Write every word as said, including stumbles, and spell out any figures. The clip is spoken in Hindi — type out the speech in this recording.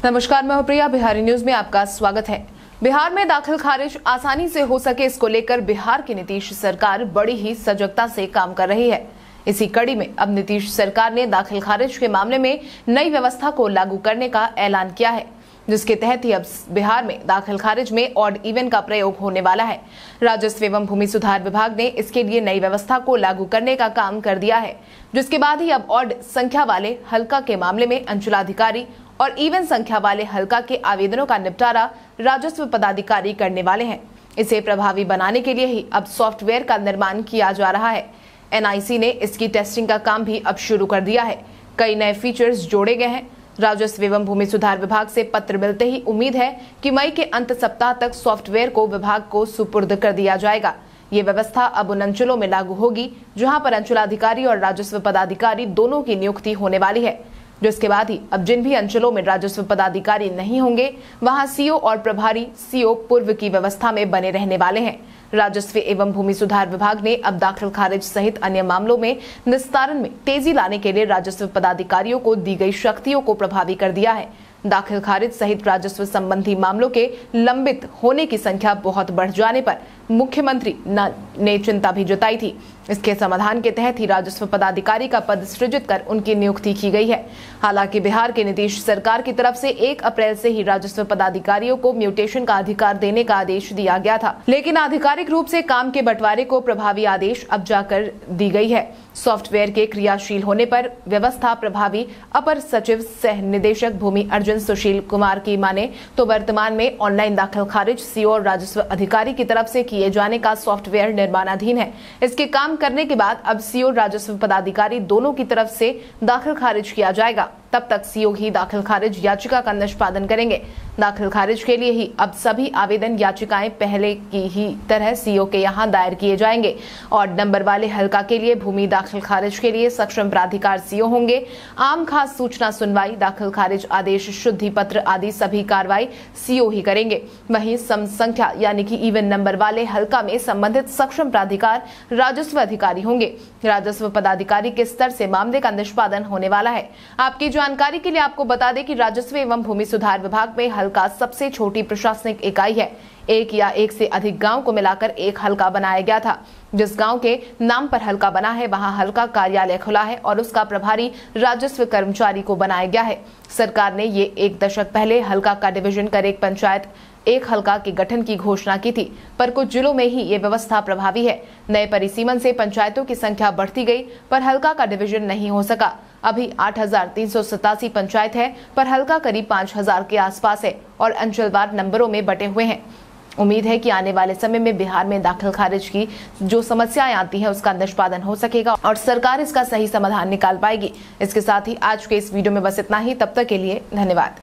नमस्कार, मैं हूं प्रिया। बिहारी न्यूज में आपका स्वागत है। बिहार में दाखिल खारिज आसानी से हो सके, इसको लेकर बिहार की नीतीश सरकार बड़ी ही सजगता से काम कर रही है। इसी कड़ी में अब नीतीश सरकार ने दाखिल खारिज के मामले में नई व्यवस्था को लागू करने का ऐलान किया है, जिसके तहत ही अब बिहार में दाखिल खारिज में ऑड इवन का प्रयोग होने वाला है। राजस्व एवं भूमि सुधार विभाग ने इसके लिए नई व्यवस्था को लागू करने का काम कर दिया है, जिसके बाद ही अब ऑड संख्या वाले हल्का के मामले में अंचलाधिकारी और इवन संख्या वाले हल्का के आवेदनों का निपटारा राजस्व पदाधिकारी करने वाले हैं। इसे प्रभावी बनाने के लिए ही अब सॉफ्टवेयर का निर्माण किया जा रहा है। एन आई सी ने इसकी टेस्टिंग का काम भी अब शुरू कर दिया है। कई नए फीचर्स जोड़े गए हैं। राजस्व एवं भूमि सुधार विभाग से पत्र मिलते ही उम्मीद है कि मई के अंत सप्ताह तक सॉफ्टवेयर को विभाग को सुपुर्द कर दिया जाएगा। ये व्यवस्था अब उन अंचलों में लागू होगी जहां पर अंचलाधिकारी और राजस्व पदाधिकारी दोनों की नियुक्ति होने वाली है, जिसके बाद ही अब जिन भी अंचलों में राजस्व पदाधिकारी नहीं होंगे वहां सीओ और प्रभारी सीओ पूर्व की व्यवस्था में बने रहने वाले हैं। राजस्व एवं भूमि सुधार विभाग ने अब दाखिल खारिज सहित अन्य मामलों में निस्तारण में तेजी लाने के लिए राजस्व पदाधिकारियों को दी गई शक्तियों को प्रभावी कर दिया है। दाखिल खारिज सहित राजस्व संबंधी मामलों के लंबित होने की संख्या बहुत बढ़ जाने पर मुख्यमंत्री ने चिंता भी जताई थी। इसके समाधान के तहत ही राजस्व पदाधिकारी का पद सृजित कर उनकी नियुक्ति की गई है। हालांकि बिहार के नीतीश सरकार की तरफ से एक अप्रैल से ही राजस्व पदाधिकारियों को म्यूटेशन का अधिकार देने का आदेश दिया गया था, लेकिन आधिकारिक रूप से काम के बंटवारे को प्रभावी आदेश अब जाकर दी गई है। सॉफ्टवेयर के क्रियाशील होने पर व्यवस्था प्रभावी अपर सचिव सह निदेशक भूमि अर्जुन सुशील कुमार की माने तो वर्तमान में ऑनलाइन दाखिल खारिज सीओ और राजस्व अधिकारी की तरफ से किए जाने का सॉफ्टवेयर निर्माणाधीन है। इसके काम करने के बाद अब सीओ राजस्व पदाधिकारी दोनों की तरफ से दाखिल खारिज किया जाएगा। तब तक सीओ ही दाखिल खारिज याचिका का निष्पादन करेंगे। दाखिल खारिज के लिए ही अब सभी आवेदन याचिकाएं पहले की ही तरह सीओ के यहां दायर किए जाएंगे। और नंबर वाले हल्का के लिए भूमि दाखिल खारिज के लिए सक्षम प्राधिकार सीओ होंगे। आम खास सूचना सुनवाई, दाखिल खारिज आदेश, शुद्धि पत्र आदि सभी कार्रवाई सीओ ही करेंगे। वहीं सम संख्या यानी कि इवन नंबर वाले हल्का में संबंधित सक्षम प्राधिकार राजस्व अधिकारी होंगे। राजस्व पदाधिकारी के स्तर से मामले का निष्पादन होने वाला है। आपकी जानकारी के लिए आपको बता दें कि राजस्व एवं भूमि सुधार विभाग में हल्का सबसे छोटी प्रशासनिक इकाई है। एक या एक से अधिक गांव को मिलाकर एक हल्का बनाया गया था। जिस गांव के नाम पर हल्का बना है वहां हल्का कार्यालय खुला है और उसका प्रभारी राजस्व कर्मचारी को बनाया गया है। सरकार ने ये एक दशक पहले हल्का का डिवीजन कर एक पंचायत एक हल्का के गठन की घोषणा की थी, पर कुछ जिलों में ही ये व्यवस्था प्रभावी है। नए परिसीमन से पंचायतों की संख्या बढ़ती गई, पर हल्का का डिवीजन नहीं हो सका। अभी आठ हजार तीन सौ सतासी पंचायत है, पर हल्का करीब पाँच हजार के आसपास है और अंचलवार नंबरों में बटे हुए हैं। उम्मीद है कि आने वाले समय में बिहार में दाखिल खारिज की जो समस्याएं आती हैं उसका निष्पादन हो सकेगा और सरकार इसका सही समाधान निकाल पाएगी। इसके साथ ही आज के इस वीडियो में बस इतना ही। तब तक के लिए धन्यवाद।